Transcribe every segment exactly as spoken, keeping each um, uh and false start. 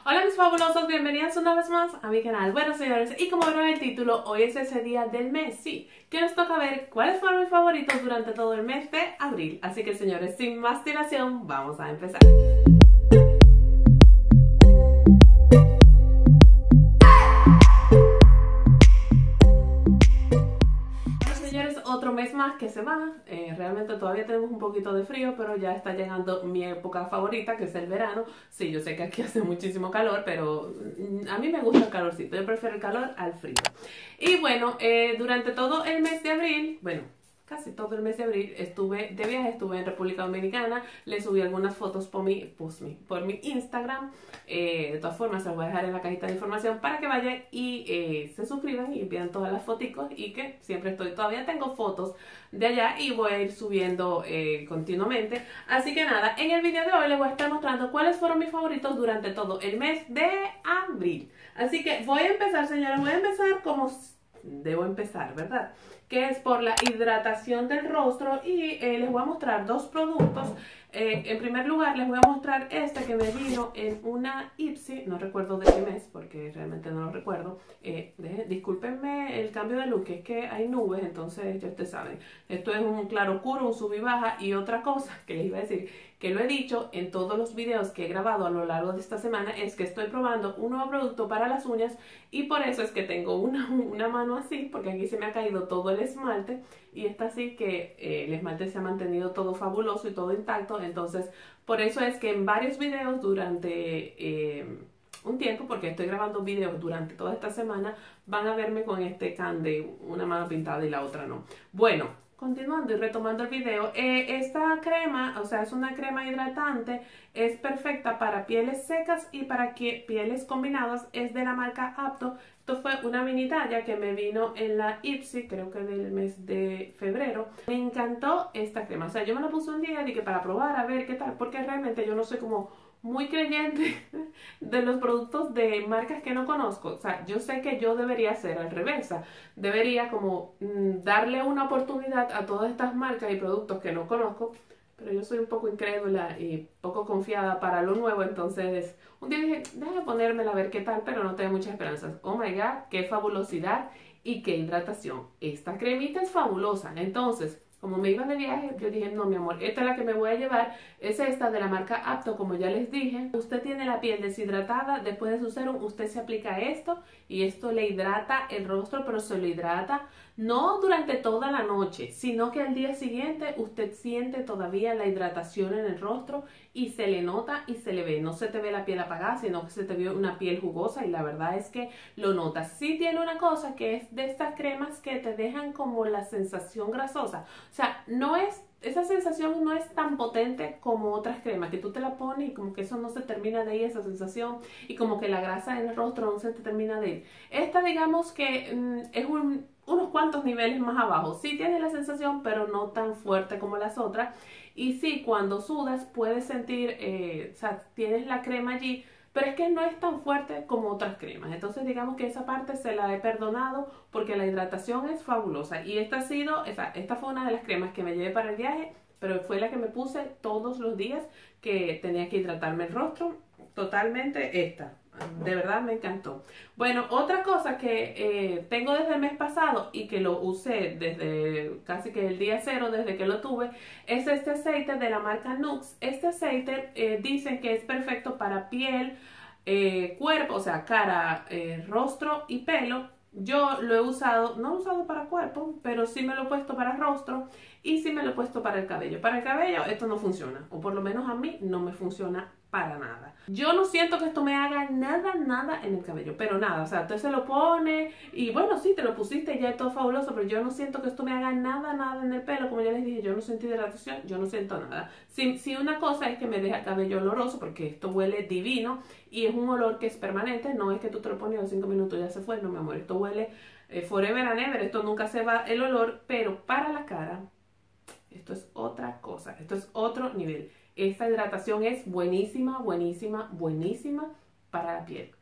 Hola mis fabulosos, bienvenidos una vez más a mi canal. Bueno señores, y como vieron en el título, hoy es ese día del mes, sí, que nos toca ver cuáles fueron mis favoritos durante todo el mes de abril. Así que señores, sin más dilación, vamos a empezar. Otro mes más que se va, eh, realmente todavía tenemos un poquito de frío, pero ya está llegando mi época favorita, que es el verano. Sí, yo sé que aquí hace muchísimo calor, pero a mí me gusta el calorcito, yo prefiero el calor al frío. Y bueno, eh, durante todo el mes de abril, bueno, casi todo el mes de abril estuve de viaje, estuve en República Dominicana, le subí algunas fotos por mi, pues, mi, por mi Instagram. Eh, de todas formas, se las voy a dejar en la cajita de información para que vayan y eh, se suscriban y vean todas las fotos, y que siempre estoy, todavía tengo fotos de allá y voy a ir subiendo eh, continuamente. Así que nada, en el video de hoy les voy a estar mostrando cuáles fueron mis favoritos durante todo el mes de abril. Así que voy a empezar, señora, voy a empezar como debo empezar, ¿verdad? Que es por la hidratación del rostro, y eh, les voy a mostrar dos productos. Eh, en primer lugar les voy a mostrar este que me vino en una Ipsy, no recuerdo de qué mes porque realmente no lo recuerdo. Eh, de, discúlpenme el cambio de look, es que hay nubes, entonces ya ustedes saben, esto es un claro oscuro, un sub y baja. Y otra cosa que les iba a decir, que lo he dicho en todos los videos que he grabado a lo largo de esta semana, es que estoy probando un nuevo producto para las uñas, y por eso es que tengo una, una mano así, porque aquí se me ha caído todo el esmalte, y está así que eh, el esmalte se ha mantenido todo fabuloso y todo intacto. Entonces por eso es que en varios videos durante eh, un tiempo, porque estoy grabando videos durante toda esta semana, van a verme con este can de una mano pintada y la otra no. Bueno, continuando y retomando el video, eh, esta crema, o sea, es una crema hidratante, es perfecta para pieles secas y para que pieles combinadas, es de la marca Apto. Esto fue una mini talla que me vino en la Ipsy, creo que del mes de febrero. Me encantó esta crema, o sea, yo me la puse un día y que para probar a ver qué tal, porque realmente yo no soy como muy creyente de los productos de marcas que no conozco. O sea, yo sé que yo debería hacer al revés, debería como mmm, darle una oportunidad a todas estas marcas y productos que no conozco, pero yo soy un poco incrédula y poco confiada para lo nuevo. Entonces un día dije, déjame ponérmela a ver qué tal, pero no tengo muchas esperanzas. Oh my god, qué fabulosidad y qué hidratación. Esta cremita es fabulosa. Entonces, como me iba de viaje, yo dije, no mi amor, esta es la que me voy a llevar, es esta de la marca Apto, como ya les dije. Usted tiene la piel deshidratada, después de su serum, usted se aplica esto, y esto le hidrata el rostro, pero se lo hidrata no durante toda la noche, sino que al día siguiente usted siente todavía la hidratación en el rostro, y se le nota y se le ve. No se te ve la piel apagada, sino que se te ve una piel jugosa, y la verdad es que lo notas. Sí tiene una cosa, que es de estas cremas que te dejan como la sensación grasosa. O sea, no es, esa sensación no es tan potente como otras cremas, que tú te la pones y como que eso no se termina de ir, esa sensación, y como que la grasa en el rostro no se te termina de ir. Esta, digamos que mmm, es un, unos cuantos niveles más abajo. Sí tiene la sensación, pero no tan fuerte como las otras. Y sí, cuando sudas puedes sentir, eh, o sea, tienes la crema allí, pero es que no es tan fuerte como otras cremas. Entonces digamos que esa parte se la he perdonado, porque la hidratación es fabulosa. Y esta ha sido, esta, esta fue una de las cremas que me llevé para el viaje, pero fue la que me puse todos los días que tenía que hidratarme el rostro. Totalmente esta. De verdad me encantó. Bueno, otra cosa que eh, tengo desde el mes pasado y que lo usé desde casi que el día cero, desde que lo tuve, es este aceite de la marca Nux. Este aceite eh, dicen que es perfecto para piel, eh, cuerpo, o sea, cara, eh, rostro y pelo. Yo lo he usado, no lo he usado para cuerpo, pero sí me lo he puesto para rostro, y sí me lo he puesto para el cabello. Para el cabello esto no funciona, o por lo menos a mí no me funciona para nada. Yo no siento que esto me haga nada, nada en el cabello, pero nada, o sea, usted se lo pone y bueno, sí, te lo pusiste y ya es todo fabuloso, pero yo no siento que esto me haga nada, nada en el pelo. Como ya les dije, yo no sentí hidratación, yo no siento nada. Sí, sí, una cosa es que me deja el cabello oloroso, porque esto huele divino, y es un olor que es permanente, no es que tú te lo pones en cinco minutos y ya se fue, no mi amor, esto huele eh, forever and ever, esto nunca se va el olor. Pero para la cara, esto es otra cosa, esto es otro nivel. Esta hidratación es buenísima, buenísima, buenísima para la piel.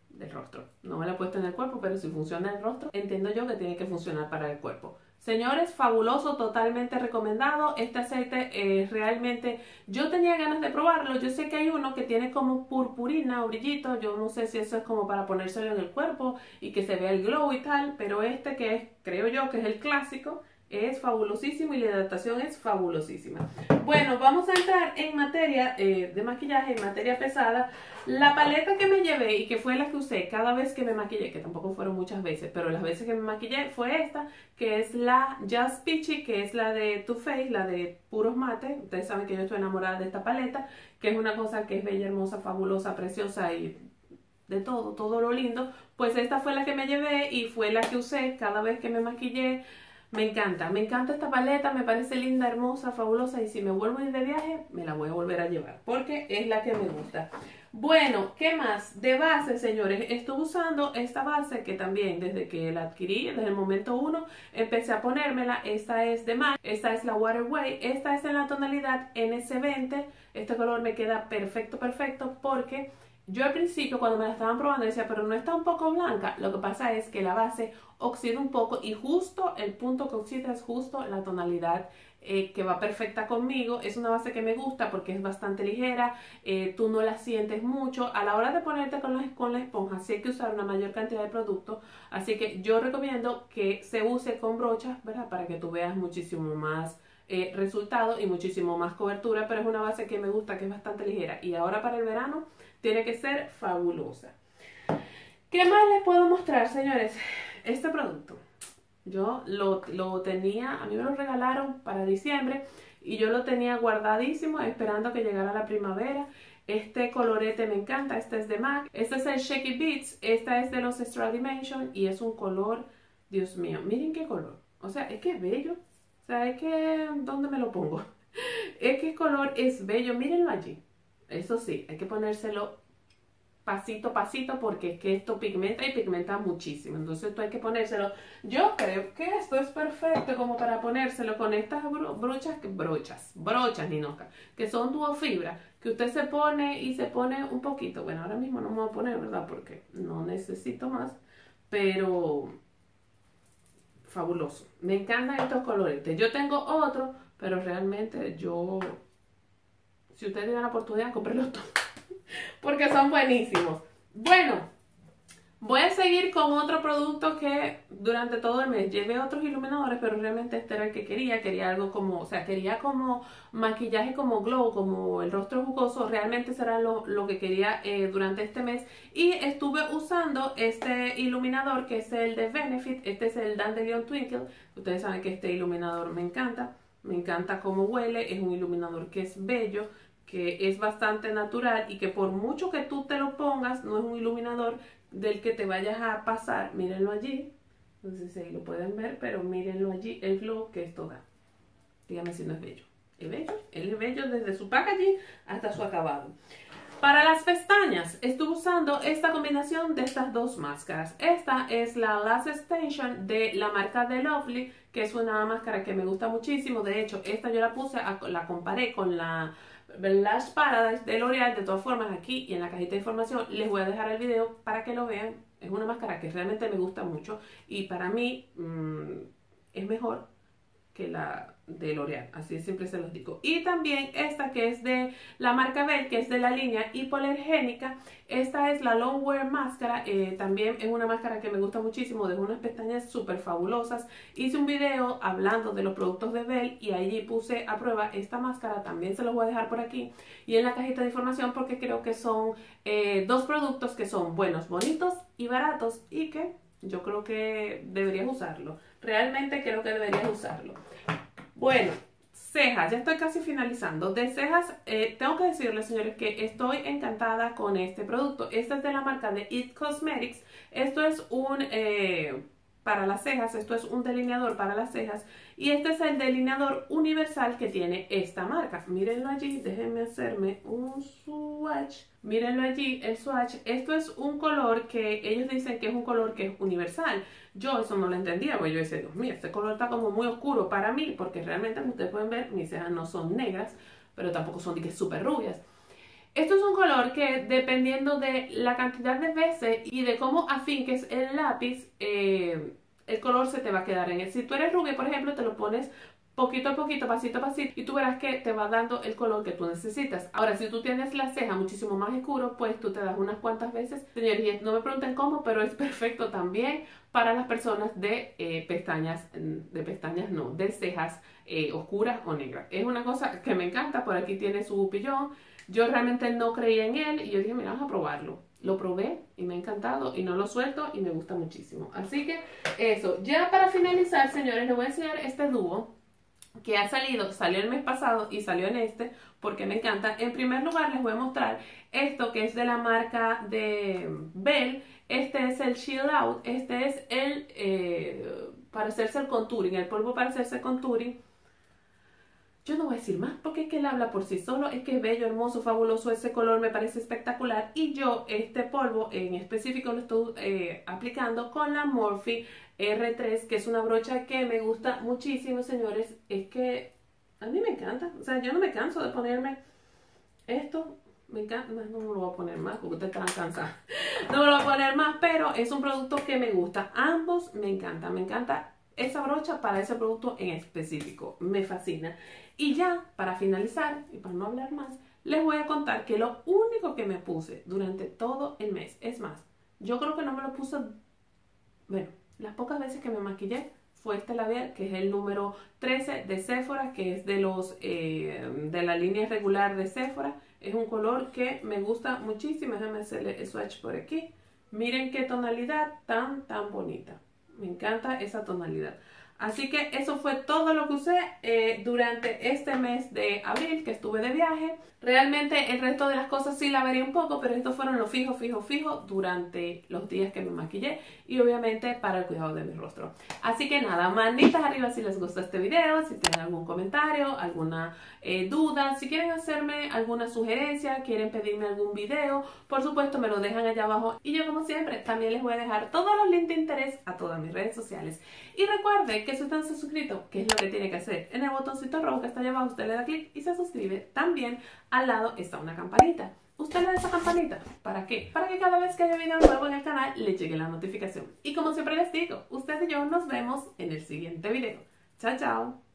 del rostro. No me la he puesto en el cuerpo, pero si funciona en el rostro, entiendo yo que tiene que funcionar para el cuerpo. Señores, fabuloso, totalmente recomendado. Este aceite eh, realmente, yo tenía ganas de probarlo. Yo sé que hay uno que tiene como purpurina o brillito. Yo no sé si eso es como para ponérselo en el cuerpo y que se vea el glow y tal. Pero este que es, creo yo que es el clásico, es fabulosísimo y la hidratación es fabulosísima. Bueno, vamos a entrar en materia eh, de maquillaje, en materia pesada. La paleta que me llevé y que fue la que usé cada vez que me maquillé, que tampoco fueron muchas veces, pero las veces que me maquillé fue esta, que es la Just Peachy, que es la de Too Faced, la de puros mates. Ustedes saben que yo estoy enamorada de esta paleta, que es una cosa que es bella, hermosa, fabulosa, preciosa y de todo, todo lo lindo. Pues esta fue la que me llevé y fue la que usé cada vez que me maquillé. Me encanta, me encanta esta paleta, me parece linda, hermosa, fabulosa y si me vuelvo a ir de viaje, me la voy a volver a llevar porque es la que me gusta. Bueno, ¿qué más? De base, señores, estuve usando esta base que también desde que la adquirí, desde el momento uno, empecé a ponérmela. Esta es de MAC, esta es la Waterway, esta es en la tonalidad N S veinte. Este color me queda perfecto, perfecto porque yo al principio cuando me la estaban probando decía, pero no está un poco blanca. Lo que pasa es que la base oxida un poco y justo el punto que oxida es justo la tonalidad eh, que va perfecta conmigo. Es una base que me gusta porque es bastante ligera, eh, tú no la sientes mucho. A la hora de ponerte con la, con la esponja sí hay que usar una mayor cantidad de producto, así que yo recomiendo que se use con brochas, ¿verdad? Para que tú veas muchísimo más eh, resultado y muchísimo más cobertura, pero es una base que me gusta, que es bastante ligera y ahora para el verano tiene que ser fabulosa. ¿Qué más les puedo mostrar, señores? Este producto, yo lo, lo tenía, a mí me lo regalaron para diciembre y yo lo tenía guardadísimo esperando que llegara la primavera. Este colorete me encanta, este es de MAC, este es el Shaky Beats, esta es de los Extra Dimension y es un color, Dios mío, miren qué color. O sea, es que es bello, o sea, es que, ¿dónde me lo pongo? Es que el color es bello, mírenlo allí. Eso sí, hay que ponérselo pasito a pasito porque es que esto pigmenta y pigmenta muchísimo. Entonces esto hay que ponérselo. Yo creo que esto es perfecto como para ponérselo con estas bro brochas, brochas, brochas, Ninoca, que son duofibra, que usted se pone y se pone un poquito. Bueno, ahora mismo no me voy a poner, ¿verdad? Porque no necesito más, pero fabuloso. Me encantan estos coloretes. Yo tengo otro, pero realmente yo... Si ustedes tienen la oportunidad, cómprenlos todos. Porque son buenísimos. Bueno, voy a seguir con otro producto que durante todo el mes llevé otros iluminadores, pero realmente este era el que quería. Quería algo como, o sea, quería como maquillaje como glow, como el rostro jugoso. Realmente será lo, lo que quería eh, durante este mes. Y estuve usando este iluminador que es el de Benefit. Este es el Dandelion Twinkle. Ustedes saben que este iluminador me encanta. Me encanta cómo huele. Es un iluminador que es bello, que es bastante natural y que por mucho que tú te lo pongas, no es un iluminador del que te vayas a pasar. Mírenlo allí, no sé si lo pueden ver, pero mírenlo allí, el glow que esto da. Díganme si no es bello. ¿Es bello? Él es bello desde su packaging hasta su acabado. Para las pestañas, estuve usando esta combinación de estas dos máscaras. Esta es la Lash Extension de la marca de Lovely, que es una máscara que me gusta muchísimo. De hecho, esta yo la puse, la comparé con la Lash Paradise de L'Oreal. De todas formas, aquí y en la cajita de información les voy a dejar el video para que lo vean. Es una máscara que realmente me gusta mucho y para mí mmm, es mejor que la de L'Oreal, así siempre se los digo. Y también esta que es de la marca Bell, que es de la línea hipoalergénica. Esta es la Long Wear Máscara, eh, también es una máscara que me gusta muchísimo, de unas pestañas súper fabulosas. Hice un video hablando de los productos de Bell y allí puse a prueba esta máscara, también se los voy a dejar por aquí y en la cajita de información porque creo que son eh, dos productos que son buenos, bonitos y baratos y que yo creo que deberías usarlo. Realmente creo que deberías usarlo. Bueno, cejas, ya estoy casi finalizando. De cejas, eh, tengo que decirles, señores, que estoy encantada con este producto. Este es de la marca de It Cosmetics. Esto es un, eh, para las cejas, esto es un delineador para las cejas. Y este es el delineador universal que tiene esta marca. Mírenlo allí, déjenme hacerme un swatch. Mírenlo allí, el swatch. Esto es un color que ellos dicen que es un color que es universal. Yo eso no lo entendía, porque yo decía, Dios mío, este color está como muy oscuro para mí, porque realmente, como ustedes pueden ver, mis cejas no son negras, pero tampoco son de que súper rubias. Esto es un color que dependiendo de la cantidad de veces y de cómo afinques el lápiz, eh, el color se te va a quedar en él. Si tú eres rubia, por ejemplo, te lo pones poquito a poquito, pasito a pasito, y tú verás que te va dando el color que tú necesitas. Ahora, si tú tienes la ceja muchísimo más oscuro, pues tú te das unas cuantas veces. Señores, no me pregunten cómo, pero es perfecto también para las personas de eh, pestañas, de pestañas no, de cejas eh, oscuras o negras. Es una cosa que me encanta. Por aquí tiene su pillón. Yo realmente no creía en él y yo dije, mira, vamos a probarlo. Lo probé y me ha encantado y no lo suelto y me gusta muchísimo. Así que eso. Ya para finalizar, señores, les voy a enseñar este dúo que ha salido, salió el mes pasado y salió en este porque me encanta. En primer lugar les voy a mostrar esto que es de la marca de Belle. Este es el Chill Out, este es el eh, para hacerse el contouring, el polvo para hacerse el contouring. Yo no voy a decir más porque es que él habla por sí solo, es que es bello, hermoso, fabuloso, ese color me parece espectacular y yo este polvo en específico lo estoy eh, aplicando con la Morphe R tres, que es una brocha que me gusta muchísimo, señores. Es que a mí me encanta, o sea, yo no me canso de ponerme esto, me encanta. No, no me lo voy a poner más porque ustedes están cansados, no me lo voy a poner más, pero es un producto que me gusta, ambos me encantan, me encanta esa brocha para ese producto en específico, me fascina. Y ya, para finalizar, y para no hablar más, les voy a contar que lo único que me puse durante todo el mes, es más, yo creo que no me lo puse, bueno, las pocas veces que me maquillé, fue este labial, que es el número trece de Sephora, que es de los eh, de la línea regular de Sephora. Es un color que me gusta muchísimo. Déjenme hacerle el swatch por aquí. Miren qué tonalidad tan, tan bonita. Me encanta esa tonalidad. Así que eso fue todo lo que usé eh, durante este mes de abril que estuve de viaje. Realmente el resto de las cosas sí la veré un poco, pero estos fueron los fijos, fijos, fijos durante los días que me maquillé y obviamente para el cuidado de mi rostro. Así que nada, manitas arriba si les gustó este video, si tienen algún comentario, alguna eh, duda, si quieren hacerme alguna sugerencia, quieren pedirme algún video, por supuesto me lo dejan allá abajo y yo como siempre también les voy a dejar todos los links de interés a todas mis redes sociales. Y recuerden que si usted no se ha suscrito, ¿qué es lo que tiene que hacer? En el botoncito rojo que está allá abajo usted le da clic y se suscribe. También al lado está una campanita. Usted le da esa campanita. ¿Para qué? Para que cada vez que haya video nuevo en el canal le llegue la notificación. Y como siempre les digo, usted y yo nos vemos en el siguiente video. Chao, chao.